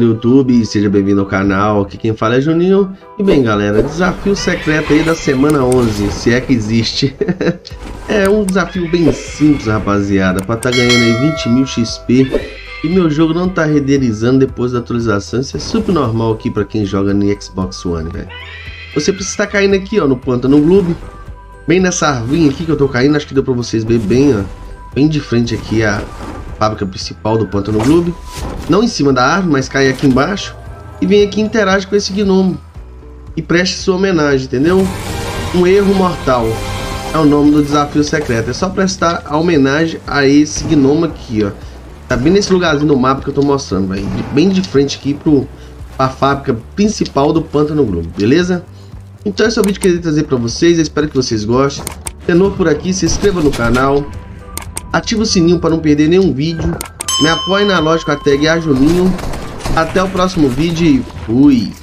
do YouTube, seja bem-vindo ao canal, aqui quem fala é Juninho. E bem galera, desafio secreto aí da semana 11, se é que existe. É um desafio bem simples, rapaziada, para tá ganhando aí 20.000 XP. E meu jogo não tá renderizando depois da atualização, isso é super normal aqui para quem joga no Xbox One, velho. Você precisa estar caindo aqui, ó, no Pântano Globe, bem nessa arvinha aqui que eu tô caindo, acho que deu para vocês ver bem, ó, bem de frente aqui a fábrica principal do Pântano Globe. Não em cima da árvore, mas cai aqui embaixo. E vem aqui e interage com esse gnomo. E preste sua homenagem, entendeu? Um erro mortal é o nome do desafio secreto. É só prestar a homenagem a esse gnomo aqui, ó. Tá bem nesse lugarzinho no mapa que eu tô mostrando, velho. Bem de frente aqui pra fábrica principal do Pântano Globe, beleza? Então esse é o vídeo que eu queria trazer pra vocês. Eu espero que vocês gostem. Se é novo por aqui, se inscreva no canal. Ativa o sininho para não perder nenhum vídeo. Me apoie na loja com a tag Juninho. Até o próximo vídeo e fui!